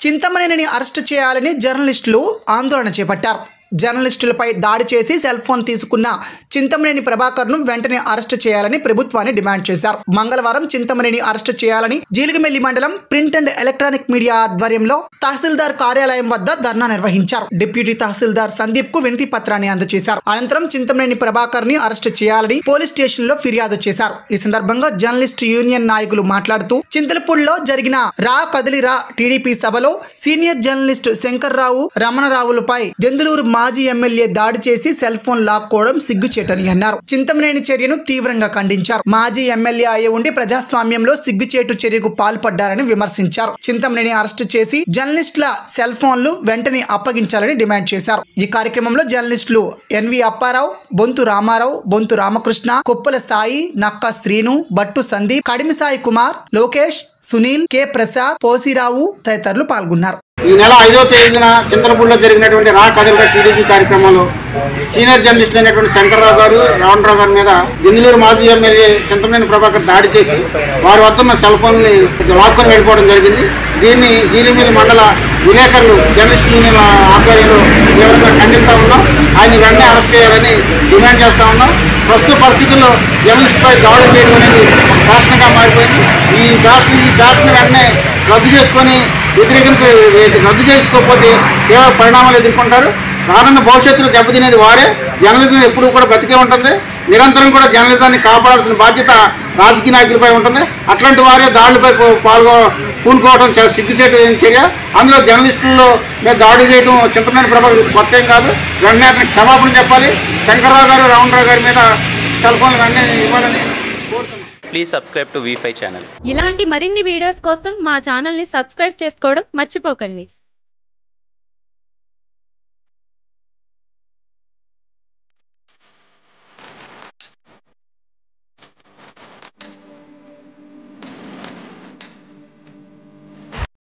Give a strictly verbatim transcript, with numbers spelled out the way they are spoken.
చింతమనేనిని arrest చేయాలని జర్నలిస్టులు ఆందోళన చేపట్టారు. జర్నలిస్టులపై దాడి చేసి సెల్ ఫోన్ తీసుకున్న చింతమనేని ప్రభాకర్ను వెంటనే అరెస్టు చేయాలని ప్రభుత్వాన్ని డిమాండ్ చేశారు. మంగళవారం చింతమనేని అరెస్టు చేయాలని జీలిగిమెల్లి మండలం ప్రింట్ అండ్ ఎలక్ట్రానిక్ మీడియా ఆధ్వర్యంలో తహసీల్దార్ కార్యాలయం వద్ద ధర్నా నిర్వహించారు. డిప్యూటీ తహసీల్దార్ సందీప్ కు వినతి పత్రాన్ని అందజేశారు. అనంతరం చింతమనేని ప్రభాకర్ ని అరెస్టు చేయాలని పోలీస్ స్టేషన్ లో ఫిర్యాదు చేశారు. ఈ సందర్భంగా జర్నలిస్ట్ యూనియన్ నాయకులు మాట్లాడుతూ చింతలపూడిలో జరిగిన రా కదిలిరా టీడీపీ సభలో సీనియర్ జర్నలిస్ట్ శంకర్రావు రమణరావులపై దెందులూరు మాజీ ఎమ్మెల్యే దాడి చేసి సెల్ ఫోన్ లాక్కోవడం సిగ్గుచేటని అన్నారు. చింతమనేని చర్యను తీవ్రంగా ఖండించారు. మాజీ ఎమ్మెల్యే అయి ఉండి ప్రజాస్వామ్యంలో సిగ్గుచేటు చర్యకు పాల్పడ్డారని విమర్శించారు. చింతమనేని అరెస్టు చేసి జర్నలిస్టుల సెల్ ఫోన్లు వెంటనే అప్పగించాలని డిమాండ్ చేశారు. ఈ కార్యక్రమంలో జర్నలిస్టులు ఎన్వి అప్పారావు, బొంతు రామారావు, బొంతు రామకృష్ణ, కొప్పుల సాయి, నక్క శ్రీను, బట్టు సందీప్, కడిమి సాయి కుమార్, లోకేష్, సునీల్, కె ప్రసాద్, పోసిరావు తదితరులు పాల్గొన్నారు. ఈ నెల ఐదవ తేదీన చింతలపూడిలో జరిగినటువంటి రా కదిలిరా టీడీపీ కార్యక్రమంలో సీనియర్ జర్నలిస్టులు అయినటువంటి శంకర్రావు గారు, రావణరావు గారి మీద దెందులూరు మాజీ ఎమ్మెల్యే చింతమనేని ప్రభాకర్ దాడి చేసి వారి వద్ద ఉన్న సెల్ ఫోన్ ని లాక్కొని వెళ్ళిపోవడం జరిగింది. దీన్ని జీలిమిల్లి మండల విలేకరులు జర్నలిస్ట్ యూనియన్ ఆధ్వర్యంలో తీవ్రంగా ఖండిస్తా ఉన్నాం. ఆయన వెంటనే అరెస్ట్ చేయాలని డిమాండ్ చేస్తా ఉన్నాం. ప్రస్తుత పరిస్థితుల్లో జర్నలిస్టుపై దాడులు చేయడం అనేది శాసనంగా మారిపోయింది. ఈ దాడిని ఈ దాడిని వెంటనే రద్దు చేసుకొని వ్యతిరేకించి రద్దు చేసుకోకపోతే తీవ్ర పరిణామాలు ఎదుర్కొంటారు. రానున్న భవిష్యత్తులో దెబ్బతినేది వారే. జర్నలిజం ఎప్పుడు కూడా బతికే ఉంటుంది. నిరంతరం కూడా జర్నలిజాన్ని కాపాడాల్సిన బాధ్యత రాజకీయ నాయకులపై ఉంటుంది. అట్లాంటి వారే దాడులపై పాల్గొ పూనుకోవడం చాలా సిగ్గుచేటు చర్య. అందులో జర్నలిస్టుల్లో మీద దాడి చేయడం చింతమనేని ప్రభాకర్ కొత్త ఏం కాదు. వెంటనే అతనికి క్షమాపణ చెప్పాలి. శంకర్రావు గారు, రావణరావు గారి మీద సెల్ ఫోన్లు వెంటనే ఇవ్వాలని కోరుతున్నాం. Please subscribe to V five channel. ఇలాంటి మరిన్ని వీడియోస్ కోసం మా ఛానల్ని సబ్స్క్రైబ్ చేసుకోవడం మర్చిపోకండి.